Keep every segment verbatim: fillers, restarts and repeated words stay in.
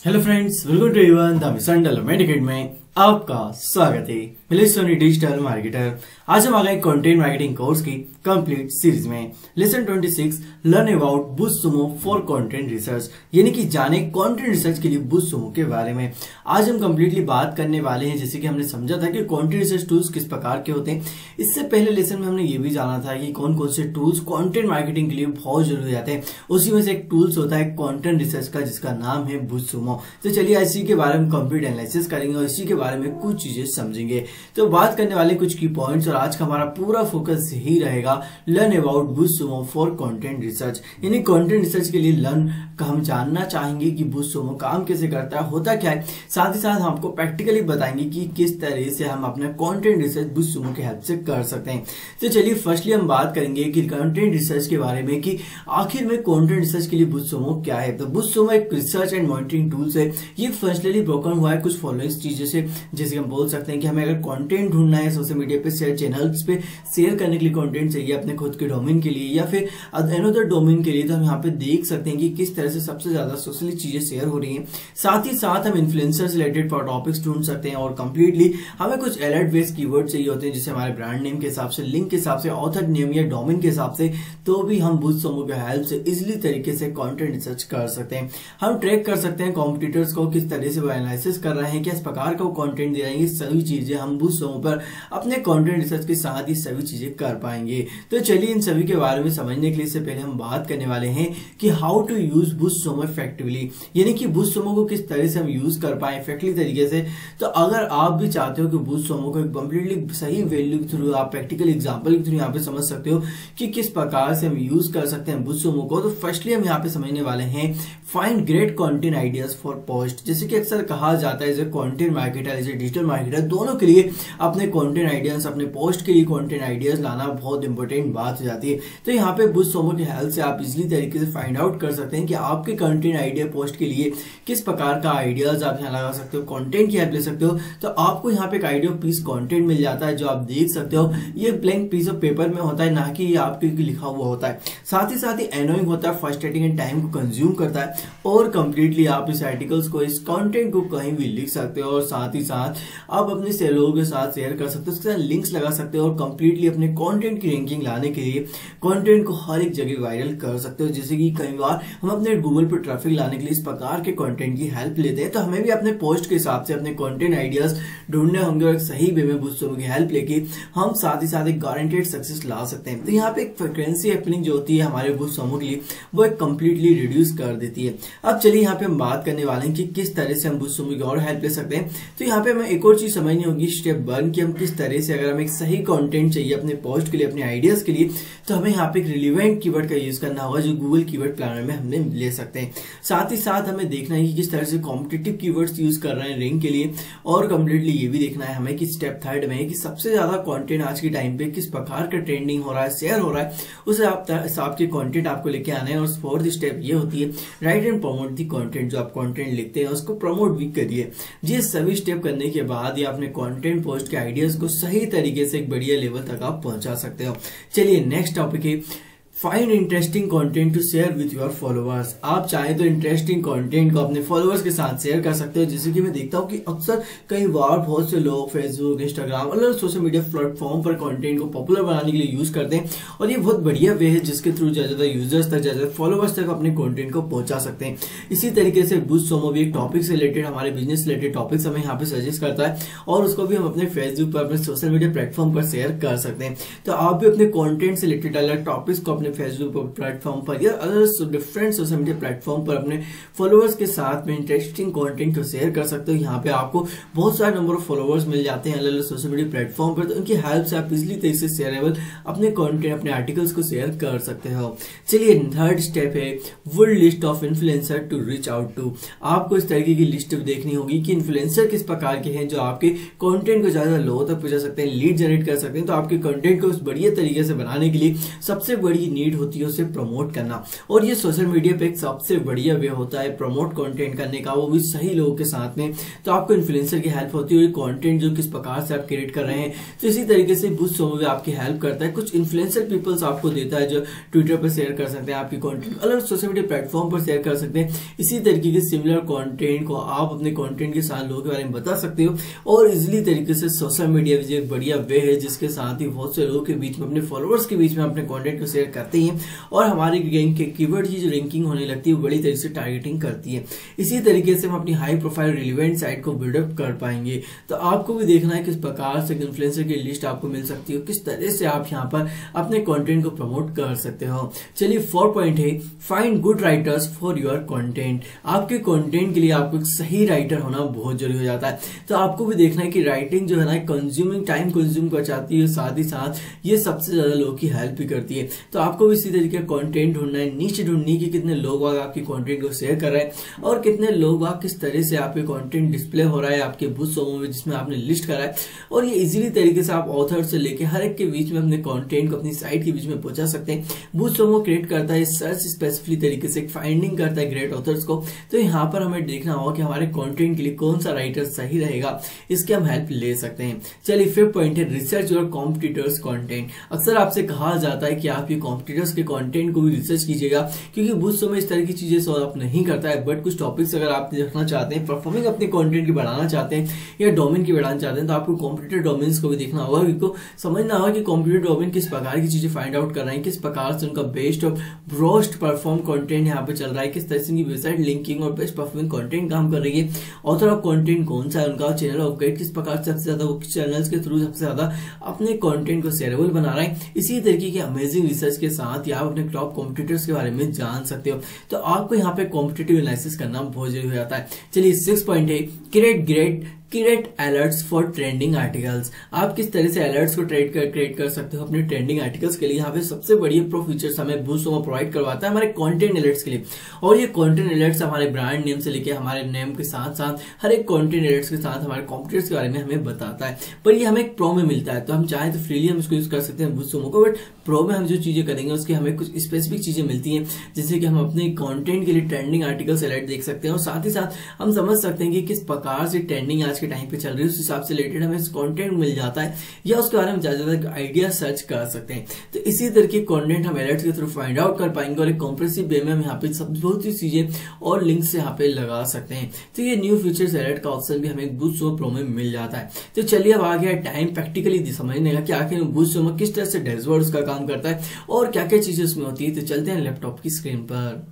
Hello friends, welcome to Avon the mission development academy में आपका स्वागत है। मिले सोनी डिजिटल मार्केटर। आज हम आ गए कंटेंट मार्केटिंग कोर्स की कंप्लीट सीरीज में। लेसन छब्बीस learn about BuzzSumo for content research, यानी कि जाने कंटेंट रिसर्च के लिए बुस्टसुमो के बारे में आज हम कंप्लीटली बात करने वाले हैं। जैसे कि हमने समझा था कि कंटेंट रिसर्च टूल्स किस प्रकार के होते हैं। इससे पहले लेसन में हमने ये भी जाना था कि कौन कौन से टूल्स कंटेंट मार्केटिंग के लिए बहुत जरूरी हो जाते हैं। उसी में से एक टूल्स होता है कंटेंट रिसर्च का, जिसका नाम है बुस्टसुमो। तो चलिए इसी के बारे में कंप्लीट एनालिसिस करेंगे और इसी के बारे में कुछ चीजें समझेंगे। तो बात करने वाले कुछ की पॉइंट्स, और आज का हमारा पूरा फोकस ही रहेगा learn about BuzzSumo for content research, यानी कंटेंट रिसर्च के लिए लर्न का हम जानना चाहेंगे कि बुस्टसुमो काम कैसे करता है, होता क्या है। साथ ही साथ हम आपको प्रैक्टिकली बताएंगे कि किस तरह से हम अपना कंटेंट रिसर्च बुस्टसुमो की हेल्प से कर सकते हैं। तो चलिए फर्स्टली हम बात करेंगे कि कंटेंट रिसर्च के बारे में, कि आखिर में कंटेंट रिसर्च के लिए बुस्टसुमो क्या है। तो बुस्टसुमो एक रिसर्च एंड मॉनिटरिंग टूल्स है। ये फर्स्टली ब्रोकन हुआ है कुछ फॉलोइंग चीजों से। जैसे हम बोल सकते हैं कि हमें अगर कंटेंट ढूंढना है सोशल मीडिया पे, शेयर चैनल्स पे शेयर करने के लिए कंटेंट चाहिए अपने खुद के डोमेन के लिए या फिर अनदर डोमेन के लिए, तो हम यहाँ पे देख सकते हैं कि किस तरह से सबसे ज्यादा सोशली चीजें शेयर हो रही हैं। साथ ही साथ हम इन्फ्लुएंसर से रिलेटेड टॉपिक्स ढूंढ सकते हैं, और कंप्लीटली हमें कुछ अलर्ट बेस्ड कीवर्ड चाहिए होते हैं, जैसे हमारे ब्रांड नेम के हिसाब से, लिंक के हिसाब से, ऑथर नेम या डोमेन के हिसाब से। तो भी हम बुस्टसुमो की हेल्प से इजिली तरीके से कंटेंट रिसर्च कर सकते हैं। हम ट्रैक कर सकते हैं कॉम्पिटिटर्स को, किस तरह से वो एनालिसिस कर रहे हैं, किस प्रकार का वो कंटेंट दे रहे हैं। ये सभी चीजें हम बुस्टसुमो पर अपने कंटेंट रिसर्च के साथ ही सभी चीजें कर पाएंगे। तो चलिए इन सभी के बारे में समझने के लिए इससे पहले हम बात करने वाले हैं कि how to use BuzzSumo effectively, यानी कि बुस्टसुमो को किस तरह से हम यूज कर पाए इफेक्टिवली तरीके से। तो अगर आप भी चाहते हो कि बुस्टसुमो को एक कंप्लीटली सही वैल्यू के थ्रू, आप प्रैक्टिकल एग्जांपल के थ्रू यहाँ पे समझ सकते हो कि किस प्रकार से हम यूज कर सकते हैं बुस्टसुमो को। तो फर्स्टली हम यहाँ पे समझने वाले हैं find great content ideas for post. जैसे कि अक्सर कहा जाता है as a content marketer, as a digital marketer, दोनों के लिए अपने कंटेंट आइडियाज, अपने पोस्ट के लिए कंटेंट आइडियाज लाना बहुत इंपॉर्टेंट बात हो जाती है। तो यहाँ पे बुस्टसुमो की हेल्प से आप इजीली तरीके से फाइंड आउट कर सकते हैं कि आपके कंटेंट आइडिया पोस्ट के लिए किस प्रकार का आइडियाज आप यहाँ लगा सकते हो, कंटेंट की हेल्प ले सकते हो। तो आपको यहाँ पे एक आइडिया पीस कंटेंट मिल जाता है जो आप देख सकते हो। ये ब्लैंक पीस ऑफ पेपर में होता है, ना कि ये आपके लिखा हुआ होता है। साथ ही साथ ही एनोइंग होता है, फ्रस्ट्रेटिंग एंड टाइम को कंज्यूम करता है, और कंप्लीटली आप इस आर्टिकल्स को, इस कंटेंट को कहीं भी लिख सकते हो, और साथ ही साथ आप अपने लोगों के साथ शेयर कर सकते हो, उसके साथ लिंक्स लगा सकते हो, और कंप्लीटली अपने कंटेंट की रैंकिंग लाने के लिए कंटेंट को हर एक जगह वायरल कर सकते हो। जैसे कि कई बार हम अपने गूगल पर ट्रैफिक लाने के लिए इस प्रकार के कंटेंट की हेल्प लेते हैं। तो हमें भी अपने पोस्ट के हिसाब से अपने कंटेंट आइडियाज ढूंढने होंगे, और सही वे में बुस्टसुमो की हेल्प लेके हम साथ ही साथ एक गारंटेड सक्सेस ला सकते हैं। तो यहाँ पे एक फ्रीक्वेंसी अपलिंग जो होती है हमारे बुस्टसुमो के लिए, वो एक कंप्लीटली रिड्यूस कर देती है। अब चलिए यहाँ पे हम बात करने वाले हैं कि किस तरह से हम बुस्टसुमो की और हेल्प ले सकते हैं। तो यहाँ पे हमें एक और चीज समझनी होगी, स्टेप वन, कि हम किस तरह से, अगर हमें एक सही कंटेंट चाहिए अपने पोस्ट के लिए, अपने आइडियाज के लिए, तो हमें यहाँ पे एक रिलेवेंट कीवर्ड का यूज करना होगा जो गूगल कीवर्ड प्लानर में हमने ले सकते हैं। साथ ही साथ हमें देखना है कि किस तरह से कॉम्पिटिटिव कीवर्ड्स यूज कर रहे हैं रैंक के लिए, और कंप्लीटली ये भी देखना है हमें कि स्टेप थर्ड में कि सबसे ज्यादा कंटेंट आज के टाइम पे किस प्रकार का ट्रेंडिंग हो रहा है, शेयर हो रहा है, उस हिसाब के कंटेंट आपको लेके आना है। और फोर्थ स्टेप ये होती है write and promote the content. जो आप कंटेंट लिखते हैं उसको प्रमोट भी करिए। ये सभी स्टेप करने के बाद ये अपने कंटेंट पोस्ट के आइडियाज को सही तरीके से एक बढ़िया लेवल तक आप पहुंचा सकते हो। चलिए नेक्स्ट टॉपिक है find interesting content to share with your followers. आप चाहे तो इंटरेस्टिंग कंटेंट को अपने फॉलोअर्स के साथ शेयर कर सकते हो। जैसे कि मैं देखता हूँ कि अक्सर कई बार बहुत से लोग फेसबुक, इंस्टाग्राम, अलग सोशल मीडिया प्लेटफॉर्म पर कंटेंट को पॉपुलर बनाने के लिए यूज करते हैं, और ये बहुत बढ़िया वे है जिसके थ्रू ज्यादा ज्यादा यूजर्स तक, ज्यादा फॉलोअर्स तक अपने कंटेंट को पहुंचा सकते हैं। इसी तरीके से बुस्टसुमो भी एक टॉपिक से रिलेटेड, हमारे बिजनेस रिलेटेड टॉपिक्स हमें यहाँ पे सजेस्ट करता है, और उसको भी हम अपने फेसबुक पर, अपने सोशल मीडिया प्लेटफॉर्म पर शेयर कर सकते हैं। तो आप भी अपने कंटेंट से रिलेटेड अलग टॉपिक्स को अपने फेसबुक प्लेटफॉर्म पर या other different social media platform पर अपने फॉलोअर्स के साथ में इंटरेस्टिंग कंटेंट को शेयर कर सकते हो। यहाँ पे आपको बहुत सारे नंबर ऑफ फॉलोअर्स मिल जाते हैं अलग अलग सोशल मीडिया प्लेटफॉर्म पर, तो उनकी हेल्प से आप इजिली तरीके से शेयरेबल अपने कंटेंट, अपने आर्टिकल्स को शेयर कर सकते हो। चलिए थर्ड स्टेप है full list of influencer to reach out to. आपको इस तरीके की लिस्ट देखनी होगी कि इन्फ्लुएंसर किस प्रकार के हैं जो आपके कंटेंट को ज्यादा लोगों तक पहुंचा सकते हैं, लीड जनरेट कर सकते हैं। तो आपके कंटेंट को बढ़िया तरीके से बनाने के लिए सबसे बड़ी नीड होती है उसे प्रमोट करना, और ये सोशल मीडिया पे एक सबसे बढ़िया वे होता है प्रमोट कंटेंट करने का, वो भी सही लोगों के साथ में। तो आपको इन्फ्लुएंसर की हेल्प होती है कंटेंट जो किस प्रकार से आप क्रिएट कर रहे हैं। तो इसी तरीके से बूस्ट सोमो भी आपकी हेल्प करता है। कुछ इन्फ्लुएंसर पीपल्स आपको देता है जो ट्विटर पर शेयर कर सकते हैं, आपकी कंटेंट अलग सोशल मीडिया प्लेटफॉर्म पर शेयर कर सकते हैं। इसी तरीके के सिमिलर कंटेंट को आप अपने कंटेंट के साथ लोगों के बारे में बता सकते हो, और इजिली तरीके से सोशल मीडिया भी एक बढ़िया वे है जिसके साथ ही बहुत से लोगों के बीच में, अपने फॉलोअर्स के बीच में अपने कंटेंट को शेयर करते हैं, और हमारी रैंक के कीवर्ड की जो रैंकिंग होने लगती है वो बड़ी तरीके से टारगेटिंग करती है। इसी तरीके से हम अपनी हाई प्रोफाइल रिलेवेंट साइट को बिल्डअप कर पाएंगे। तो आपको भी देखना है किस प्रकार से इन्फ्लुएंसर की लिस्ट आपको मिल सकती है, किस तरह से आप यहाँ पर अपने कंटेंट को प्रमोट कर सकते हो। चलिए फोर पॉइंट है find good writers for your content. आपके कंटेंट के लिए आपको एक सही राइटर होना बहुत जरूरी हो जाता है। तो आपको भी देखना है कि राइटिंग जो है ना कंज्यूमिंग टाइम कंज्यूम कर जाती है, साथ ही साथ ये सबसे ज्यादा लोगों की हेल्प भी करती है। तो आपको भी इसी तरीके का कंटेंट ढूंढना है, नीचे ढूंढनी कि कितने लोग आपके कंटेंट को शेयर कर रहे हैं और कितने लोग किस तरह से आपके कंटेंट डिस्प्ले हो रहा है आपके बूस्ट सोमो में जिसमें आपने लिस्ट करा है। और ये इजीली तरीके से आप ऑथर से लेके हर एक के बीच में अपने कंटेंट को अपनी साइट के बीच में पहुंचा सकते हैं। बूस्ट सोमो क्रिएट करता है सर्च स्पेसिफिक तरीके से फाइंडिंग करता है ग्रेट ऑथर्स को। तो यहाँ पर हमें देखना होगा कि हमारे कंटेंट के लिए कौन सा राइटर सही रहेगा, इसके हम हेल्प ले सकते हैं। चलिए फिफ्थ पॉइंट है रिसर्च योर कॉम्पिटिटर्स कंटेंट। अक्सर आपसे कहा जाता है कि आप ये कॉम्पिटिटर्स के कंटेंट को भी रिसर्च कीजिएगा, क्योंकि बूस्ट सोमो इस तरह की चीजें सॉल्व अप नहीं करता है। बट कुछ टॉपिक्स अगर आप देखना चाहते हैं, परफॉर्मिंग अपने कंटेंट की बढ़ाना चाहते हैं या डोमेन की बढ़ाना चाहते हैं, तो आपको कॉम्पिटिटर डोमेन्स को भी देखना होगा। आपको समझना होगा कि कॉम्पिटिटर डोमेन किस प्रकार की चीजें फाइंड आउट कर रहे हैं, किस प्रकार से उनका बेस्ट और ब्रोस्ट परफॉर्म कंटेंट यहाँ पे चल रहा है, किस तरह से उनकी वेबसाइट लिंकिंग और बेस्ट परफॉर्मिंग कंटेंट काम कर रही है, ऑथर ऑफ कंटेंट कौन सा है उनका, चैनल ऑफ गाइड किस प्रकार से सबसे ज्यादा वो किस चैनल्स के थ्रू सबसे ज्यादा अपने कंटेंट को शेयरेबल बना रहे हैं। इसी तरीके की अमेजिंग रिसर्च के साथ आप अपने टॉप कॉम्पिटिटर्स के बारे में जान सकते हो। तो आपको यहाँ पे कॉम्पिटिटिव एनालिसिस करना बहुत जरूरी हो जाता है। चलिए सिक्स पॉइंट है create great create alerts for trending articles. आप किस तरह से अलर्ट्स को ट्रेड कर क्रिएट कर सकते हो अपने ट्रेंडिंग आर्टिकल्स के लिए। यहाँ पे सबसे बढ़िया प्रो फीचर्स हमें बूस्ट सोमो प्रोवाइड करवाता है हमारे कंटेंट अलर्ट्स के लिए, और ये कंटेंट अलर्ट्स हमारे ब्रांड नेम से लेके हमारे नेम के साथ साथ हर एक कंटेंट अलर्ट्स के साथ हमारे कॉम्पिटिटर्स के बारे में हमें बताता है। पर ये हमें एक प्रो में मिलता है, तो हम चाहे तो फ्रीली हम इसको यूज कर सकते हैं बूस्ट सोमो को। बट प्रो में हम जो चीजें करेंगे उसके हमें कुछ स्पेसिफिक चीजें मिलती हैं, जैसे कि हम अपने कंटेंट के लिए ट्रेंडिंग आर्टिकल्स अलर्ट देख सकते हैं, और साथ ही साथ हम समझ सकते हैं कि किस प्रकार से ट्रेंडिंग आज के टाइम पे चल रही है, हिसाब से रिलेटेड हमें कंटेंट मिल जाता है, या उसके बारे में ज्यादा ज्यादा आइडिया सर्च कर सकते हैं। तो इसी तरह के कंटेंट हम अलर्ट्स के थ्रू फाइंड आउट कर पाएंगे, और एक कॉम्प्रेसिव वे में हम यहाँ पे सब बहुत सी चीजें और लिंक्स यहाँ पे लगा सकते हैं। तो ये न्यू फीचर्स अलर्ट का ऑप्शन भी हमें बूस्ट सोमो प्रो में मिल जाता है। तो चलिए अब आ गया टाइम प्रैक्टिकली समझने का कि आखिर बूस्ट सोमो किस तरह से डैशबोर्ड उसका काम करता है और क्या क्या चीजें उसमें होती है। तो चलते हैं लैपटॉप की स्क्रीन पर।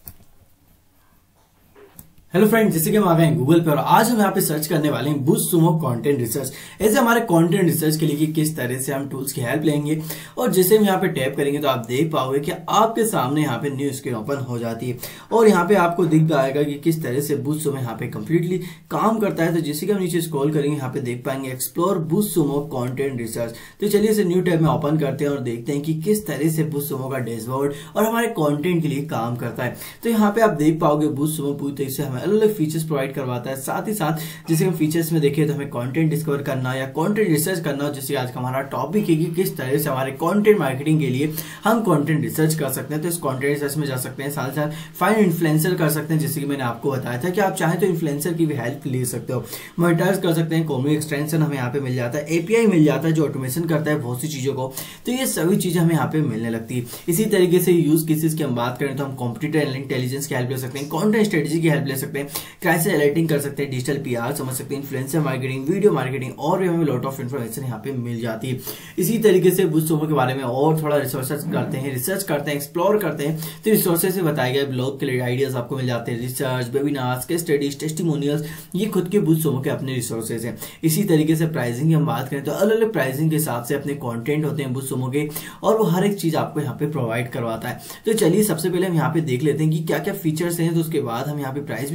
हेलो फ्रेंड्स, जैसे कि हम आ गए हैं गूगल पे और आज हम यहाँ पे सर्च करने वाले हैं बूस्ट सोमो कंटेंट रिसर्च। ऐसे हमारे कंटेंट रिसर्च के लिए कि किस तरह से हम टूल्स की हेल्प लेंगे, और जैसे हम यहाँ पे टैप करेंगे तो आप देख पाओगे कि आपके सामने यहाँ पे न्यू स्क्रीन ओपन हो जाती है, और यहाँ पे आपको दिख पाएगा कि किस तरह से बूस्ट सोमो यहाँ पे कंप्लीटली काम करता है। तो जैसे कि हम नीचे स्क्रॉल करेंगे यहाँ पे देख पाएंगे explore BuzzSumo content research. तो चलिए इसे न्यू टैब में ओपन करते हैं और देखते हैं कि किस तरह से बूस्ट सोमो का डैशबोर्ड और हमारे कंटेंट के लिए काम करता है। तो यहाँ पे आप देख पाओगे बूस्ट सोमो पूरी तरह से हमें अलग अलग फीचर्स प्रोवाइड करवाता है। साथ ही साथ जैसे हम फीचर्स में देखें तो हमें कंटेंट डिस्कवर करना या कंटेंट रिसर्च करना, जैसे आज का हमारा टॉपिक है कि किस तरह से हमारे कंटेंट मार्केटिंग के लिए हम कंटेंट रिसर्च कर सकते हैं। तो इस कंटेंट रिसर्च में जा सकते हैं, साथ ही साथ फाइंड इन्फ्लुएंसर कर सकते हैं, जैसे कि मैंने आपको बताया था कि आप चाहें तो इन्फ्लुएंसर की भी हेल्प ले सकते हो। मोनेटाइज कर सकते हैं, कॉमन एक्सटेंशन हमें यहाँ पे मिल जाता है, एपीआई मिल जाता है जो ऑटोमेशन करता है बहुत सी चीजों को। तो ये सभी चीजें हमें यहाँ पे मिलने लगती है। इसी तरीके से यूज केसेस की हम बात करें तो हम कॉम्पिटिटर इंटेलिजेंस की हेल्प ले सकते हैं, कंटेंट स्ट्रेटेजी की हेल्प ले सकते हैं, क्राइसिस अलर्टिंग कर सकते हैं, डिजिटल पीआर समझ सकते हैं, इन्फ्लुएंसर मार्केटिंग, वीडियो मार्केटिंग, और भी हमें लॉट ऑफ इन्फॉर्मेशन यहाँ पे मिल जाती है। इसी तरीके से बूस्ट सोमो के बारे में और थोड़ा रिसर्च करते हैं, रिसर्च करते हैं, एक्सप्लोर करते हैं, तो रिसोर्सेज से बताए गए ब्लॉग के लिए आइडियाज आपको मिल जाते हैं, research, webinars, case studies, testimonials, ये खुद के बूस्ट सोमो के अपने रिसोर्सेज हैं। इसी तरीके से प्राइसिंग की हम बात करें तो अलग अलग प्राइसिंग के हिसाब से अपने कंटेंट होते हैं बूस्ट सोमो के, और वो हर एक चीज आपको यहाँ पे प्रोवाइड करवाता है। तो चलिए सबसे पहले हम यहाँ पे देख लेते हैं कि क्या क्या फीचर्स हैं, तो उसके बाद हम यहाँ पे प्राइस भी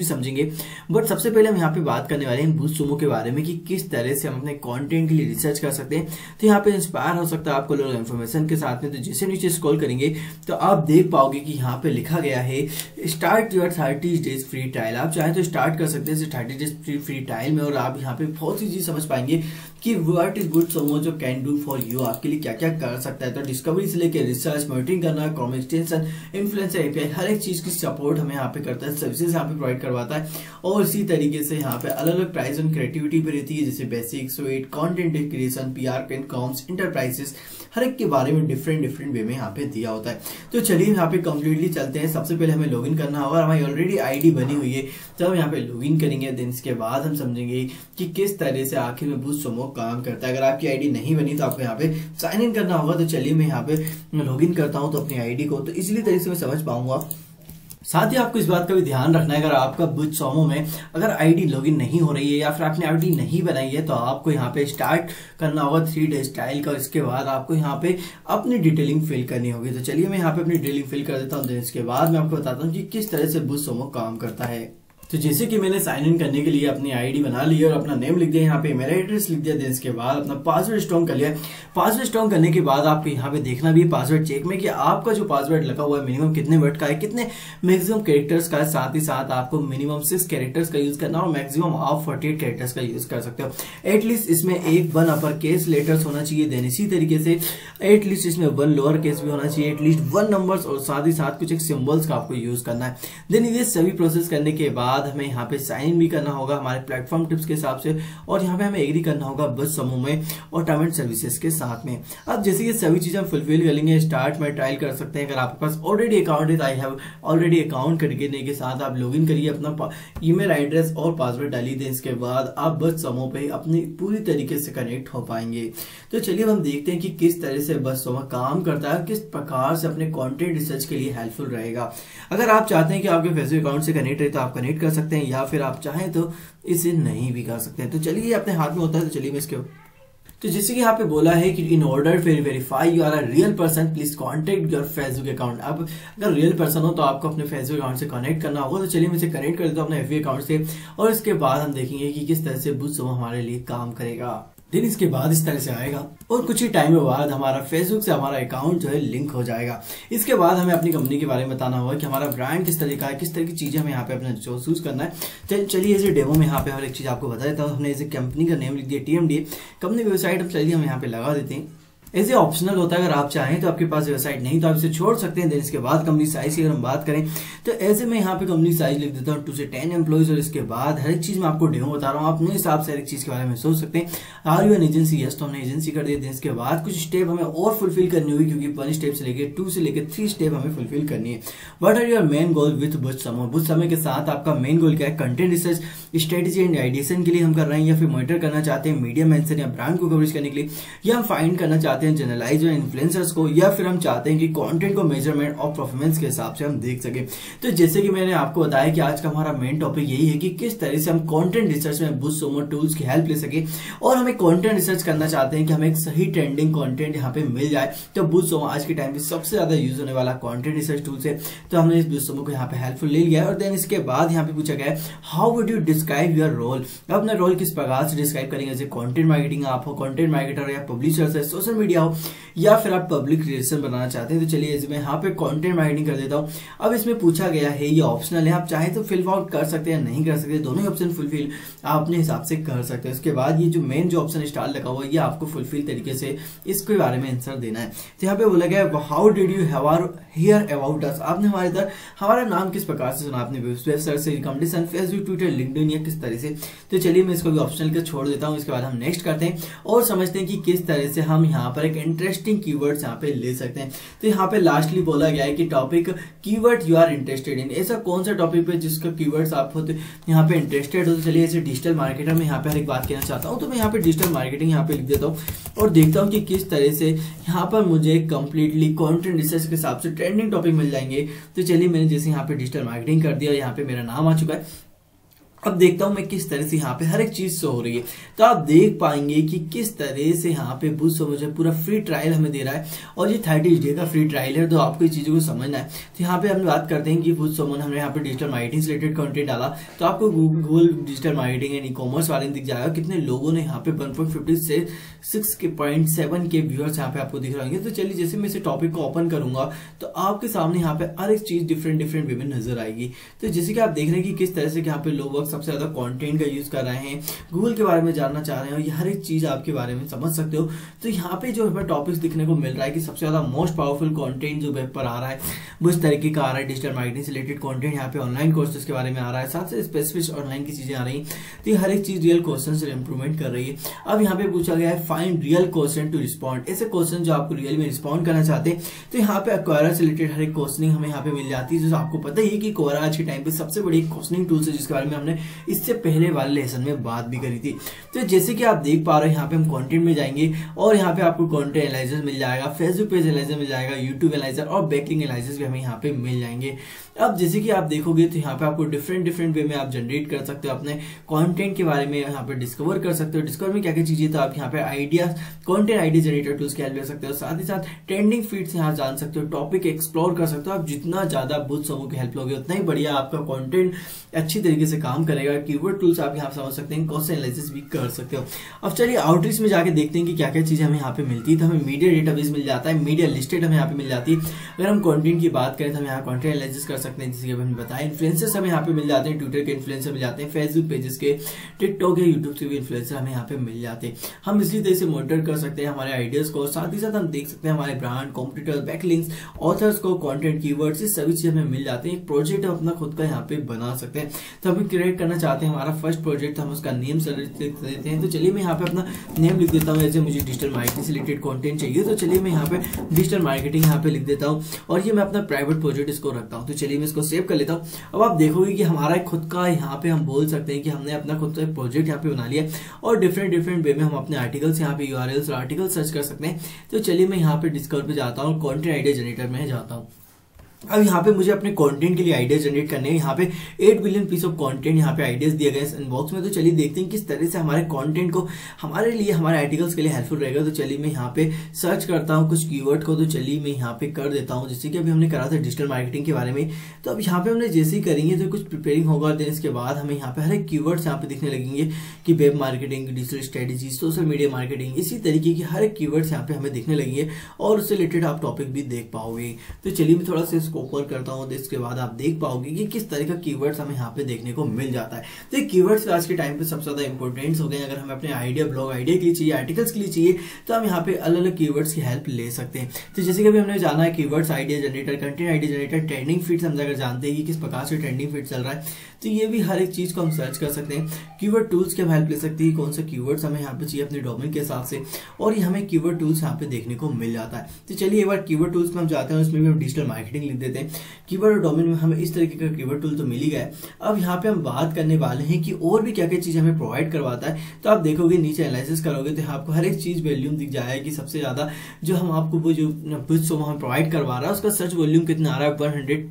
समझेंगे। बट सबसे पहले हम यहाँ पे बात करने वाले हैं बूस्ट सुमो के बारे में कि किस तरह से हम अपने कंटेंट के लिए रिसर्च कर सकते हैं। तो यहाँ पे इंस्पायर हो सकता है आपको लोग इन्फॉर्मेशन के साथ में। तो जैसे नीचे स्क्रॉल करेंगे तो आप देख पाओगे कि यहाँ पे लिखा गया है start your thirty days free trial. आप चाहें तो स्टार्ट कर सकते हैं thirty days free free trial में, और आप यहाँ पे बहुत सी चीज समझ पाएंगे कि व्हाट इज बूस्ट सुमो जो कैन डू फॉर यू, आपके लिए क्या क्या कर सकता है। तो डिस्कवरी से लेकर रिसर्च, मॉनिटरिंग करना, क्रोम एक्सटेंशन, इन्फ्लुएंसर एपीआई, हर एक चीज की सपोर्ट हमें यहाँ पे करता है, सर्विसेज यहाँ पे प्रोवाइड करवाता है। और इसी तरीके से यहाँ पे अलग अलग प्राइस और क्रिएटिविटी पे रहती है, जैसे basic, suite, content creation, PR, comms, enterprises, हर एक के बारे में डिफरेंट डिफरेंट वे में यहाँ पे दिया होता है। तो चलिए यहाँ पे कंप्लीटली चलते हैं। सबसे पहले हमें लॉगिन करना होगा, हमारी ऑलरेडी आईडी बनी हुई है तो हम यहाँ पे लॉगिन करेंगे। देन इसके बाद हम समझेंगे कि किस तरह से आखिर में बूस्ट सुमो काम करता है। अगर आपकी आईडी नहीं बनी तो आपको यहाँ पे साइन इन करना होगा। तो चलिए मैं यहाँ पे लॉगिन करता हूँ तो अपनी आईडी को, तो इसीलिए तरीके से मैं समझ पाऊंगा। साथ ही आपको इस बात का भी ध्यान रखना है, अगर आपका बूस्ट सुमो में अगर आईडी लॉगिन नहीं हो रही है या फिर आपने आईडी नहीं बनाई है तो आपको यहाँ पे स्टार्ट करना होगा थ्री डेज ट्रायल का। इसके बाद आपको यहाँ पे अपनी डिटेलिंग फिल करनी होगी। तो चलिए मैं यहाँ पे अपनी डिटेलिंग फिल कर देता हूँ। देन इसके बाद मैं आपको बताता हूँ कि किस तरह से बूस्ट सुमो काम करता है। तो जैसे कि मैंने साइन इन करने के लिए अपनी आईडी बना ली और अपना नेम लिख दिया, यहाँ पे मेरा एड्रेस लिख दिया। देन इसके बाद अपना पासवर्ड स्ट्रॉन्ग कर लिया। पासवर्ड स्ट्रॉन्ग करने के बाद आपको यहाँ पे देखना भी है पासवर्ड चेक में कि आपका जो पासवर्ड लगा हुआ है मिनिमम कितने वर्ड का है, कितने मैक्सिमम कैरेक्टर्स का है। साथ ही साथ आपको मिनिमम सिक्स कैरेक्टर्स का यूज करना और मैक्सिमम आप फोर्टी एट कैरेक्टर्स का यूज कर सकते हो। एटलीस्ट इसमें एक वन अपर केस लेटर्स होना चाहिए। देन इसी तरीके से एटलीस्ट इसमें वन लोअर केस भी होना चाहिए, एटलीस्ट वन नंबर्स, और साथ ही साथ कुछ एक सिंबल्स का आपको यूज करना है। देन ये सभी प्रोसेस करने के बाद हमें यहाँ पे साइन इन भी करना होगा हमारे प्लेटफॉर्म टिप्स के हिसाब से, और यहाँ पे हमें एग्री करना होगा बूस्ट सुमो में और टर्म एंड सर्विसेज के साथ में। अब जैसे ये सभी चीजें हम फुलफिल कर लेंगे, स्टार्ट में ट्रायल कर सकते हैं। अगर आपके पास ऑलरेडी अकाउंट है तो आई हैव ऑलरेडी अकाउंट करने के साथ आप लॉगिन करिए, अपना ईमेल एड्रेस और पासवर्ड डालिए। दें इसके बाद आप बूस्ट सुमो पे अपनी पूरी तरीके से कनेक्ट हो पाएंगे। तो चलिए हम देखते हैं कि किस तरह से बूस्ट सुमो काम करता है, किस प्रकार से अपने कंटेंट रिसर्च के लिए हेल्पफुल रहेगा। अगर आप चाहते हैं कि आपके फेसबुक अकाउंट से कनेक्ट रहे तो आप कनेक्ट कर सकते हैं, या फिर आप चाहें तो इसे नहीं भी कर सकते हैं। तो चलिए अपने हाथ में होता है। तो चलिए मैं इसके तो जैसे कि यहाँ पे बोला है कि in order to verify you are a real person please contact your Facebook account. अब अगर रियल पर्सन हो तो आपको अपने फेसबुक अकाउंट से कनेक्ट करना होगा। तो चलिए मैं इसे कनेक्ट कर देता हूँ अपने एफबी अकाउंट से, और इसके बाद हम देखेंगे कि किस तरह से बूस्ट सुमो हमारे लिए काम करेगा। दिन इसके बाद इस तरह से आएगा और कुछ ही टाइम के बाद हमारा फेसबुक से हमारा अकाउंट जो है लिंक हो जाएगा। इसके बाद हमें अपनी कंपनी के बारे में बताना होगा कि हमारा ब्रांड किस तरह का है, किस तरह की चीजें हमें यहाँ पे अपना चूज करना है। चल, चलिए ऐसे डेमो में यहाँ पे हर एक चीज आपको बता देता हूँ। हमने ऐसे कंपनी का नेम लिख दिया टीएमडी, कंपनी की वेबसाइट हम चलिए हम यहाँ पे लगा देते हैं। ऐसे ऑप्शनल होता है, अगर आप चाहें तो आपके पास वेबसाइट नहीं तो आप इसे छोड़ सकते हैं। देन इसके बाद कंपनी साइज की अगर हम बात करें तो ऐसे में यहाँ पे कंपनी साइज लिख देता हूँ टू से टेन एम्प्लॉइज, और इसके बाद हर एक चीज में आपको डेमो बता रहा हूँ, अपने हिसाब से हर एक चीज के बारे में सोच सकते हैं। Are you an agency, yes तो हमने एजेंसी कर दिया। इसके बाद कुछ स्टेप हमें और फुलफिल करनी होगी, क्योंकि वन स्टेप से लेकर टू से लेकर थ्री स्टेप हमें फुलफिल करनी है। What are your main goal with BuzzSumo. BuzzSumo के साथ आपका मेन गोल क्या है? Content research, strategy and ideation के लिए हम कर रहे हैं, या फिर मॉनिटर करना चाहते हैं मीडिया मेंशन या ब्रांड को कवरेज करने के लिए, या हम फाइंड करना चाहते हैं जनरलाइज इन्फ्लुएंसर्स को, या फिर हम चाहते हैं कि कंटेंट को मेजरमेंट और परफॉर्मेंस के हिसाब से हम देख सके। तो जैसे कि मैंने आपको बताया कि आज का हमारा मेन टॉपिक यही है कि किस तरह से हम कंटेंट रिसर्च में बूस्ट सुमो टूल्स की हेल्प ले सके, और हमें कंटेंट रिसर्च करना चाहते हैं कि हमें एक सही ट्रेंडिंग कंटेंट यहाँ पे मिल जाए। तो बूस्ट सुमो आज के टाइम पे सबसे ज्यादा यूज होने वाला कंटेंट रिसर्च टूल्स है। तो हमने इस बूस्ट सुमो को यहाँ पे हेल्पफुल ले लिया है। और देन इसके बाद यहाँ पे पूछा गया है how would you describe your role. अपना रोल किस प्रकार से डिस्क्राइब करेंगे, जैसे कंटेंट मार्केटिंग आप हो, कंटेंट मार्केटर या पब्लिशर है, सोशल मीडिया हो, या फिर आप पब्लिक रिलेशन बनाना चाहते हैं। तो चलिए इसमें यहाँ पे कंटेंट मार्केटिंग कर देता हूँ। अब इसमें पूछा गया है, ये ऑप्शनल है, आप चाहे तो फिल आउट कर सकते हैं, नहीं कर सकते, दोनों ही ऑप्शन फुलफिल आप अपने हिसाब से कर सकते हैं। उसके बाद ये जो मेन जो ऑप्शन स्टार लगा हुआ है ये आपको फुलफिल तरीके से इसके बारे में आंसर देना है। तो यहाँ पे बोला गया how did you have hear about us. आपने हमारे इधर हमारा नाम किस प्रकार से सुना, आपने वेबसाइट से, रिकमेंडेशन, फेसबुक, ट्विटर, लिंक्डइन या किस तरह से। तो चलिए मैं इसको भी ऑप्शनल के छोड़ देता हूँ। इसके बाद हम नेक्स्ट करते हैं और समझते हैं कि किस तरह से हम यहाँ पर एक इंटरेस्टिंग कीवर्ड्स यहाँ पे ले सकते हैं। तो यहाँ पे लास्टली बोला गया है कि topic keyword you are interested in. ऐसा कौन सा टॉपिक पे जिसका कीवर्ड्स आप होते यहाँ पे इंटरेस्टेड हो। तो चलिए ऐसे डिजिटल मार्केटर में यहाँ पे हर एक बात कहना चाहता हूँ। तो मैं यहाँ पे डिजिटल मार्केटिंग यहाँ पे लिख देता हूँ और देखता हूँ कि किस तरह से यहाँ पर मुझे कंप्लीटली कंटेंट रिसर्च के हिसाब से ट्रेंडिंग टॉपिक मिल जाएंगे। तो चलिए मैंने जैसे यहाँ पे डिजिटल मार्केटिंग कर दिया, यहाँ पे मेरा नाम आ चुका है अब देखता हूं मैं किस तरह से यहाँ पे हर एक चीज शो हो रही है। तो आप देख पाएंगे कि किस तरह से यहाँ पे बूस्ट मुझे पूरा फ्री ट्रायल हमें दे रहा है और ये थर्टी डे का फ्री ट्रायल है। तो आपको इस चीजों को समझना है। तो यहाँ पे हम बात करते हैं कि बूस्ट हमने यहाँ पे डिजिटल मार्केटिंग से रिलेटेड कंटेंट डाला तो आपको Google digital marketing and e commerce वाले दिख जाएगा कितने लोगों ने यहाँ पे वन पॉइंट फिफ्टी से सिक्स के पॉइंट सेवन के व्यूअर्स यहाँ पे आपको दिख रहे होंगे। तो चलिए जैसे मैं इसे टॉपिक को ओपन करूंगा तो आपके सामने यहाँ पे हर एक चीज डिफरेंट डिफरेंट वे में नजर आएगी। तो जैसे कि आप देख रहे हैं कि किस तरह से यहाँ पे लोग सबसे ज्यादा कंटेंट का यूज कर रहे हैं, गूगल के बारे में जानना चाह रहे हैं और ये हर एक चीज आपके बारे में समझ सकते हो। तो यहाँ पे जो हमें टॉपिक्स दिखने को मिल रहा है कि सबसे ज्यादा मोस्ट पावरफुल कंटेंट जो वेब पर आ रहा है वो इस तरीके का आ रहा है। डिजिटल मार्केटिंग से रिलेटेड कंटेंट यहाँ पे ऑनलाइन कोर्सेज के बारे में आ रहा है, साथ से स्पेसिफिक ऑनलाइन की चीजें आ रही हैं। तो ये हर एक चीज रियल क्वेश्चन से इंप्रूवमेंट कर रही है। अब यहाँ पे पूछा गया है find real question to respond, ऐसे क्वेश्चन जो आपको रियल में रिस्पॉन्ड करना चाहते हैं। तो यहाँ पे क्वेरा से रिलेटेड हर एक क्वेश्चनिंग हमें यहाँ पे मिल जाती है। जो आपको पता ही है कि क्वेरा आज के टाइम पे सबसे बड़ी क्वेश्चनिंग टूल्स है जिसके बारे में हमने इससे पहले वाले लेसन में बात भी करी थी। तो जैसे कि आप देख पा रहे हैं यहाँ पे हम कंटेंट में जाएंगे और यहाँ पे आपको कंटेंट एनालिसिस मिल जाएगा, फेसबुक पेज एनालिसिस मिल जाएगा, यूट्यूब एनालिसिस और बैकलिंक एनालिसिस भी हमें यहाँ पे मिल जाएंगे। अब जैसे कि आप देखोगे तो यहाँ पे आपको डिफरेंट डिफरेंट वे में आप जनरेट कर सकते हो, अपने कंटेंट के बारे में यहाँ पे डिस्कवर कर सकते हो। डिस्कवर में क्या क्या चीजें तो आप यहाँ पे idea content idea generator tools की हेल्प ले सकते हो, साथ ही साथ ट्रेंडिंग फीड से यहाँ जान सकते हो, टॉपिक एक्सप्लोर कर सकते हो। आप जितना ज्यादा बूस्ट समूह की हेल्प लोगे उतना ही बढ़िया आपका कंटेंट अच्छी तरीके से काम करेगा। कीवर्ड टूल्स आप यहाँ समझ सकते हैं, क्वेश्चन एनालिसिस भी कर सकते हो। अब चलिए आउटरीच में जाके देखते हैं कि क्या क्या चीजें हमें यहाँ पे मिलती है। तो हमें मीडिया डेटाबेस मिल जाता है, मीडिया लिस्टेड हमें यहाँ पे मिल जाती है। अगर हम कंटेंट की बात करें तो हम यहाँ कंटेंट एनालिसिस कर सकते हैं, जैसे कि हमने बताया। इन्फ्लुएंसर्स हमें यहाँ पे मिल जाते हैं, ट्विटर के इन्फ्लुएंसर मिल जाते हैं, फेसबुक पेजेस के, टिकटॉक या यूट्यूब के भी इन्फ्लुएंसर हमें यहाँ पे मिल जाते हैं। हम इसी तरह से मॉनिटर कर सकते हैं हमारे आइडियाज को, साथ ही साथ हम देख सकते हैं हमारे ब्रांड, कॉम्पिटिटर, बैकलिंक्स, ऑथर्स को, कंटेंट कीवर्ड्स, ये सभी चीजें हमें मिल जाती है। एक प्रोजेक्ट हम अपना खुद का यहाँ पे बना सकते हैं। तो हम क्रिएट करना चाहते हैं हमारा फर्स्ट प्रोजेक्ट, हम उसका नेम सेलेक्ट देते हैं। तो चलिए मैं यहाँ पे अपना नेम लिख देता हूँ। जैसे मुझे डिजिटल मार्केटिंग से रिलेटेड कंटेंट चाहिए तो चलिए मैं यहाँ पे डिजिटल मार्केटिंग यहाँ पे लिख देता हूँ और ये मैं अपना प्राइवेट प्रोजेक्ट इसको रखता हूँ। तो चलिए मैं इसको सेव कर लेता हूँ। अब आप देखोगे कि हमारा खुद का यहाँ पे हम बोल सकते हैं कि हमने अपना खुद का प्रोजेक्ट यहाँ पे बना लिया और डिफरेंट डिफरेंट वे में हम अपने आर्टिकल्स यहाँ पे यूआरएल्स और आर्टिकल सर्च कर सकते हैं। तो चलिए मैं यहाँ पे डिस्कवर पे जाता हूँ, कंटेंट आइडिया जनरेटर में जाता हूँ। अब यहाँ पे मुझे अपने कंटेंट के लिए आइडियाज जनरेट करने हैं। यहाँ पे eight billion piece of content यहाँ पे आइडियाज दिए गए हैं इनबॉक्स में। तो चलिए देखते हैं किस तरह से हमारे कंटेंट को हमारे लिए, हमारे आर्टिकल्स के लिए हेल्पफुल रहेगा। तो चलिए मैं यहाँ पे सर्च करता हूँ कुछ कीवर्ड को। तो चलिए मैं यहाँ पे कर देता हूँ, जैसे कि अभी हमने करा था डिजिटल मार्केटिंग के बारे में। तो अब यहाँ पे हमने जैसे ही करेंगे तो कुछ प्रिपेयरिंग होगा, देन इसके बाद हमें यहाँ पे हर एक कीवर्ड्स यहाँ पे दिखने लगेंगे कि web marketing, digital strategy, social media marketing, इसी तरीके की हर एक कीवर्ड्स यहाँ पे हमें दिखने लगेंगे और उससे रिलेटेड आप टॉपिक भी देख पाओगे। तो चलिए मैं थोड़ा सा इसको ओपन करता हूँ। इसके बाद आप देख पाओगे कि किस तरह का कीवर्ड्स हमें यहाँ पे देखने को मिल जाता है। तो ये कीवर्ड्स आज के टाइम पे सबसे ज्यादा इंपॉर्टेंट हो गए। अगर हमें अपने आइडिया, ब्लॉग आइडिया के लिए चाहिए, आर्टिकल्स के लिए चाहिए तो हम यहाँ पे अलग अलग कीवर्ड्स की हेल्प ले सकते हैं। तो जैसे कि अभी हमने जाना है keywords idea generator, content idea generator, trending feeds हम अगर जानते हैं कि किस प्रकार से ट्रेंडिंग फीड चल रहा है तो ये भी हर एक चीज को हम सर्च कर सकते हैं। कीवर्ड टूल्स की हम हेल्प ले सकते हैं, कौन सा कीवर्ड्स हमें यहाँ पे चाहिए अपने डोमेन के हिसाब से, और ये हमें कीवर्ड टूल्स यहाँ पे देखने को मिल जाता है। तो चलिए एक बार कीवर्ड टूल्स में हम जाते हैं, उसमें भी हम डिजिटल मार्केटिंग लिख देते हैं। कीवर्ड और डोमेन में हमें इस तरीके का कीवर्ड टूल तो मिल ही गया। अब यहाँ पे हम बात करने वाले हैं कि और भी क्या क्या चीज हमें प्रोवाइड करवाता है। तो आप देखोगे नीचे एनालिसिस करोगे तो आपको हर एक चीज वॉल्यूम दिख जाएगा कि सबसे ज्यादा जो हम आपको वो जो हम प्रोवाइड करवा रहा है उसका सर्च वॉल्यूम कितना आ रहा है, वन हंड्रेड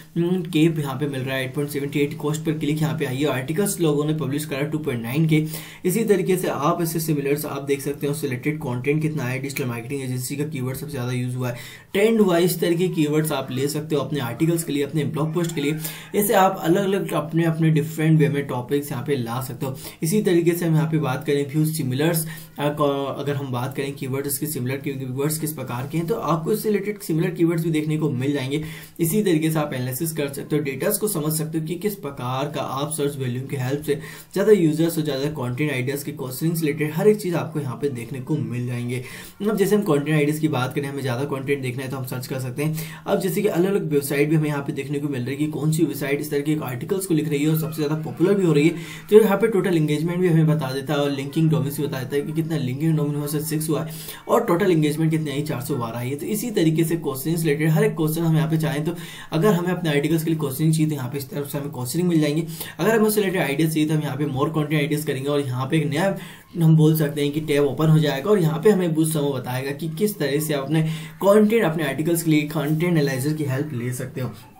के यहाँ पे मिल रहा है, eight point seven eight cost पर क्लिक यहाँ पे आई है। आर्टिकल्स लोगों ने पब्लिश करा टू पॉइंट नाइन के। इसी तरीके से आप इससे सिमिलर्स आप देख सकते हो, सिलेक्टेड कंटेंट कितना है, डिजिटल मार्केटिंग एजेंसी का कीवर्ड सबसे ज्यादा यूज हुआ है, ट्रेंड वाइज तरीके कीवर्ड्स आप ले सकते हो अपने आर्टिकल्स के लिए, अपने ब्लॉग पोस्ट के लिए। ऐसे आप अलग अलग अपने अपने डिफरेंट वे में टॉपिक्स यहाँ पे ला सकते हो। इसी तरीके से हम यहाँ पे बात करें व्यूज सिमिलर्स, अगर हम बात करें कीवर्ड्स के सिमिलर कीवर्ड्स किस प्रकार के हैं तो आपको इससे रिलेटेड सिमिलर कीवर्ड्स भी देखने को मिल जाएंगे। इसी तरीके से आप एनालिसिस कर सकते हो, डेटास को समझ सकते हो कि किस प्रकार का आप सर्च वॉल्यूम की हेल्प से ज्यादा यूजर्स और ज्यादा कंटेंट आइडियाज के क्वेश्चन से रिलेटेड हर एक चीज आपको यहाँ पे देखने को मिल जाएंगे। अब जैसे हम कंटेंट आइडियाज की बात करें, हमें ज्यादा कंटेंट देखना है तो हम सर्च कर सकते हैं। अब जैसे कि अलग अलग वेबसाइट भी हमें यहाँ पे देखने को मिल रही है कि कौन सी वेबसाइट इस तरह के आर्टिकल्स को लिख रही है और सबसे ज्यादा पॉपुलर भी हो रही है। तो यहाँ पे टोटल एंगेजमेंट भी हमें बता देता है और लिंकिंग डोमेन भी बता देता है कि कितना लिंकिंग डोमेन हुआ सिक्स हुआ है और टोटल एंगेजमेंट कितने आई चार सौ बारह है। तो इसी तरीके से क्वेश्चन रिलेटेड हर एक क्वेश्चन हम यहाँ पे चाहें तो अगर हमें अपने आर्टिकल्स के लिए क्वेश्चन चाहिए तो यहाँ पे इस तरफ से हमें क्वेश्चन मिल जाएंगे। अगर हमें उससे रिलेटेड आइडियाज चाहिए तो हम यहाँ पे मोर कंटेंट आइडियाज करेंगे और यहाँ पे एक नया हम बोल सकते हैं कि टैब ओपन हो जाएगा और यहाँ पे हमें बूस्ट समूह बताएगा कि किस तरह से आप अपने कंटेंट अपने आर्टिकल्स के लिए कंटेंट एनालाइजर की हेल्प ले सकते हो।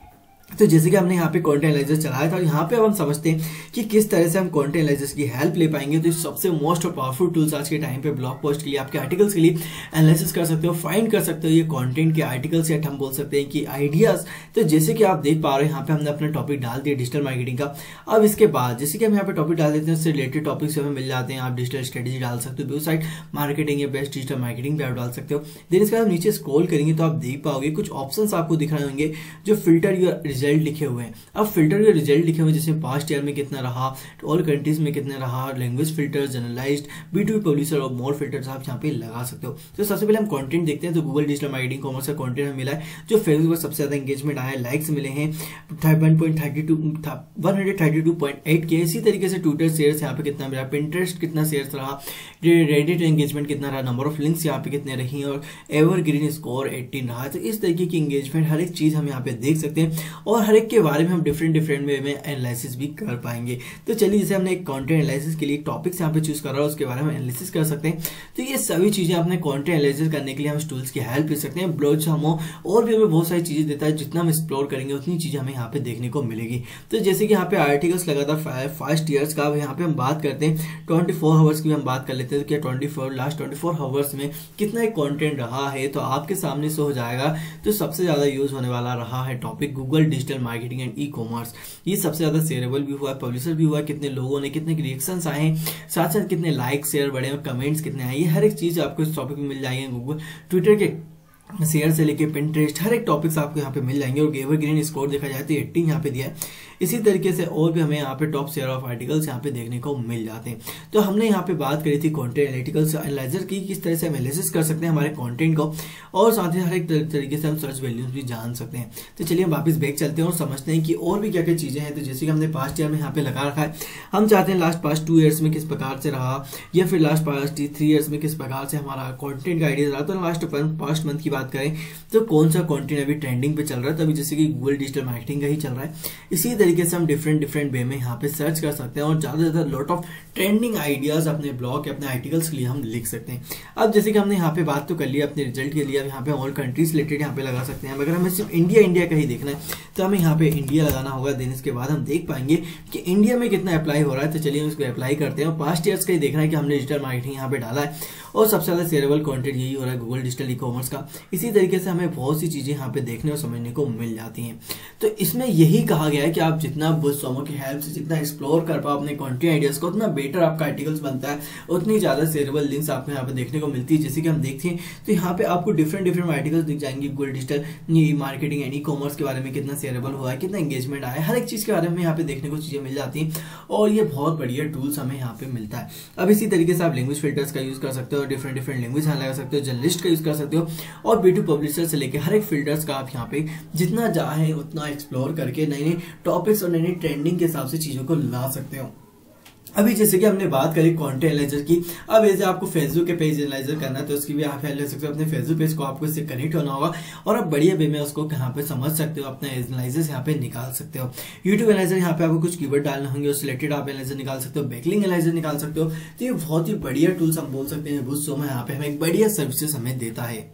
तो जैसे कि हमने यहाँ पे कंटेंट एनालिसिस चलाया था और यहाँ पे अब हम समझते हैं कि किस तरह से हम कंटेंट एनालिसिस की हेल्प ले पाएंगे। तो सबसे मोस्ट और पावरफुल टूल्स आज के टाइम पे ब्लॉग पोस्ट के लिए, आपके आर्टिकल्स के लिए एनालिसिस कर सकते हो, फाइंड कर सकते हो ये कंटेंट के आर्टिकल सेट हम बोल सकते हैं कि आइडियाज। तो जैसे कि आप देख पा रहे हो यहाँ पे हमने अपना टॉपिक डाल दिया डिजिटल मार्केटिंग का। अब इसके बाद जैसे कि हम यहाँ पे टॉपिक डाल देते हैं, उससे रिलेटेड टॉपिक्स हमें मिल जाते हैं। आप डिजिटल स्ट्रेटेजी डाल सकते हो, वेबसाइट मार्केटिंग या बेस्ट डिजिटल मार्केटिंग पे आप डाल सकते हो। देन इसके बाद नीचे स्क्रॉल करेंगे तो आप देख पाओगे कुछ ऑप्शंस आपको दिख रहे होंगे जो फिल्टर योर रिजल्ट लिखे हुए हैं। अब फिल्टर के रिजल्ट लिखे हुए जैसे पास्ट ईयर में कितना रहा, ऑल कंट्रीज में कितना रहा, language filter, generalised, B to B publisher और मोर फिल्टर्स आप यहाँ पे लगा सकते हो। तो सबसे पहले हम कंटेंट देखते हैं। तो गूगल डिजिटल मार्केटिंग कॉमर्स का कंटेंट हमें मिला है जो फेसबुक पर सबसे ज्यादा एंगेजमेंट आया है, लाइक्स मिले हैं one point thirty two one hundred thirty two point eight K. इसी तरीके से ट्विटर शेयर्स यहाँ पे कितना मिला, पिंटरेस्ट कितना शेयर्स रहा, रेडिट एंगेजमेंट कितना रहा, नंबर ऑफ लिंक्स यहाँ पे कितने रही और एवरग्रीन स्कोर एटीन रहा। तो इस तरीके की एंगेजमेंट हर एक चीज हम यहाँ पे देख सकते हैं और हर एक के बारे में हम डिफरेंट डिफरेंट वे में एनालिसिस भी कर पाएंगे। तो चलिए जैसे हमने एक कंटेंट एनालिसिस के लिए टॉपिक्स यहाँ पे चूज कर रहा है उसके बारे में एनालिसिस कर सकते हैं। तो ये सभी चीजें अपने कंटेंट एनालिसिस करने के लिए हम टूल्स की हेल्प ले सकते हैं। ब्लॉग्स हम और भी हमें बहुत सारी चीजें देता है, जितना हम एक्सप्लोर करेंगे उतनी चीजें हमें यहाँ पे देखने को मिलेगी। तो जैसे कि यहाँ पे आर्टिकल्स लगातार फास्ट ईयर्स का यहाँ पे हम बात करते हैं, ट्वेंटी फोर आवर्स की हम बात कर लेते हैं। तो क्या twenty four last twenty four hours में कितना एक कंटेंट रहा है तो आपके सामने से हो जाएगा। तो सबसे ज्यादा यूज होने वाला रहा है topic Google digital marketing and e commerce. ये सबसे ज्यादा शेयरेबल भी हुआ है, पब्लिशर भी हुआ है, कितने लोगों ने, कितने रिएक्शंस आए हैं, साथ साथ कितने लाइक शेयर बढ़े और कमेंट्स कितने आए, ये हर एक चीज आपको इस टॉपिक में मिल जाएंगे। गूगल ट्विटर के शेयर से लेके पिंटरेस्ट हर एक टॉपिक्स आपको यहाँ पे मिल जाएंगे। और एवरग्रीन स्कोर देखा जाए तो एटीन यहाँ पे दिया है। इसी तरीके से और भी हमें यहाँ पे टॉप शेयर ऑफ आर्टिकल्स यहाँ पे देखने को मिल जाते हैं। तो हमने यहाँ पे बात करी थी कंटेंट एनालिटिकल्स एनालाइजर की, किस तरह से एनालिसिस कर सकते हैं हमारे कंटेंट को और साथ ही हर एक तरीके से हम सर्च वैल्यूज भी जान सकते हैं। तो चलिए हम वापस बैक चलते हैं और समझते हैं कि और भी क्या क्या चीजें हैं। तो जैसे कि हमने पास्ट ईयर में यहाँ पे लगा रखा है, हम चाहते हैं लास्ट पास्ट टू ईयर्स में किस प्रकार से रहा या फिर लास्ट पास्ट थ्री ईयर्स में किस प्रकार से हमारा कंटेंट का आइडिया रहा। तो लास्ट पास्ट मंथ की बात करें तो कौन सा कंटेंट अभी ट्रेंडिंग पे चल रहा है, तो अभी जैसे कि गूगल डिजिटल मार्केटिंग का ही चल रहा है। इसी तरीके से हम डिफरेंट डिफरेंट वे में यहाँ पे सर्च कर सकते हैं और ज्यादा से ज्यादा लॉट ऑफ ट्रेंडिंग आइडियाज अपने ब्लॉग अपने आर्टिकल्स के लिए हम लिख सकते हैं। अब जैसे कि हमने यहाँ पे बात तो कर लिया अपने रिजल्ट के लिए, अब यहाँ पे ऑल कंट्रीज रिलेटेड यहाँ पे लगा सकते हैं। अगर हमें सिर्फ इंडिया इंडिया का ही देखना है तो हमें यहाँ पे इंडिया लगाना होगा। देन इसके बाद हम देख पाएंगे कि इंडिया में कितना अप्लाई हो रहा है। तो चलिए उसको अप्लाई करते हैं और पास्ट ईयर्स का ही देखना है कि हमने डिजिटल मार्केटिंग यहाँ पे डाला है और सबसे ज्यादा शेयरेबल कंटेंट यही हो रहा है गूगल डिजिटल ई कॉमर्स का। इसी तरीके से हमें बहुत सी चीजें यहाँ पे देखने और समझने को मिल जाती हैं। तो इसमें यही कहा गया है कि आप जितना बुस्टमो की हेल्प से जितना एक्सप्लोर कर पाओ अपने कंटेंट आइडियाज को, उतना बेटर आपका आर्टिकल्स बनता है, उतनी ज्यादा शेयरेबल लिंक्स आपको यहाँ पे देखने को मिलती है। जैसे कि हम देखते हैं तो यहाँ पे आपको डिफरेंट डिफरेंट आर्टिकल्स दिख जाएंगे Google digital marketing and e commerce के बारे में, कितना शेयरेबल हुआ है, कितना एंगेजमेंट आया, हर एक चीज के बारे में यहाँ पे देखने को चीजें मिल जाती हैं और ये बहुत बढ़िया टूल्स हमें यहाँ पे मिलता है। अब इसी तरीके से आप लैंग्वेज फिल्टर्स का यूज कर सकते हो, डिफरेंट डिफरेंट लैंग्वेज यहाँ लगा सकते हो, जर्नलिस्ट का यूज कर सकते हो और बी टू पब्लिशर से लेकर हर एक फिल्टर्स का आप यहाँ पे जितना चाहे उतना एक्सप्लोर करके नए नए टॉपिक्स और नई नई ट्रेंडिंग के हिसाब से चीजों को ला सकते हो। अभी जैसे कि हमने बात करी कंटेंट एनालाइजर की, अब ऐसे आपको फेसबुक के पेज एनालाइजर करना है तो उसकी भी आप हेल्प ले सकते हो। अपने फेसबुक पेज को आपको इससे कनेक्ट होना होगा और आप बढ़िया वे में उसको यहाँ पे समझ सकते हो, अपना एनालाइजर यहाँ पे निकाल सकते हो। यूट्यूब एनालाइजर यहाँ पे आपको कुछ कीवर्ड डालने होंगे, उस रिलेटेड आप एनालाइजर निकाल सकते हो, बैकलिंक एनालाइजर निकाल सकते हो। तो ये बहुत ही बढ़िया टूल्स हम बोल सकते हैं बुस्टमो यहाँ पे हमें एक बढ़िया सर्विसेज हमें देता है।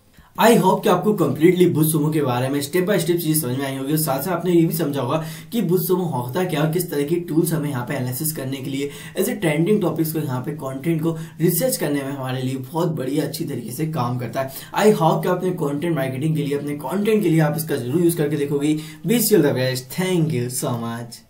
आई होप कि आपको कंप्लीटली बुस्टमो के बारे में स्टेप बाय स्टेप चीजें समझ में आई होगी और साथ साथ आपने ये भी समझा होगा कि बुस्टमो होता क्या और किस तरह की टूल्स हमें यहाँ पे एनालिसिस करने के लिए ऐसे ट्रेंडिंग टॉपिक्स को यहाँ पे कंटेंट को रिसर्च करने में हमारे लिए बहुत बढ़िया अच्छी तरीके से काम करता है। आई होप कि अपने कंटेंट मार्केटिंग के लिए अपने कंटेंट के लिए आप इसका जरूर यूज करके देखोगे। Wish you the best. Thank you so much.